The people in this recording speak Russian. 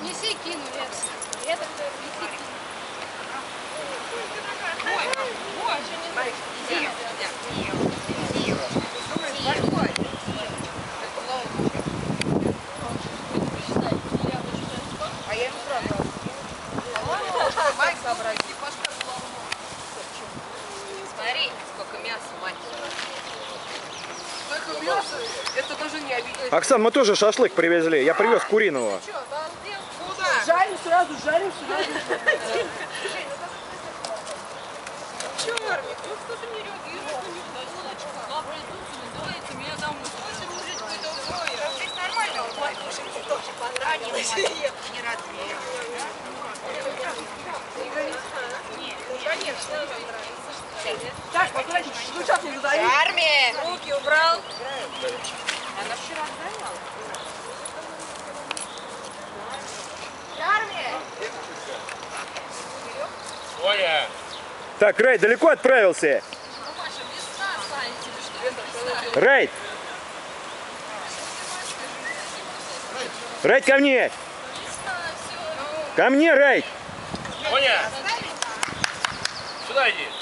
Неси, кину, Лекс. Это неси, кину. Ой, еще не знаю. А я ему сразу. Майк собрать. Смотри, сколько мяса, мать. Сколько мяса, это даже не обидно. Оксан, мы тоже шашлык привезли. Я привез куриного. Куда? Жарим сразу, жарим сразу. Черник, ну кто-то не реагирует. Давайте меня домой. Может быть, другое. Здесь нормально, он платушек тоже понравилось. Не развеял. Конечно. Так, смотрите, ну сейчас не задаю. Армия! Руки убрал. Она вчера отгоняла. Армия! Оля! Так, Рейд далеко отправился? Рейд! Рейд, ко мне! Ко мне, Рейд! Оля! Сюда иди!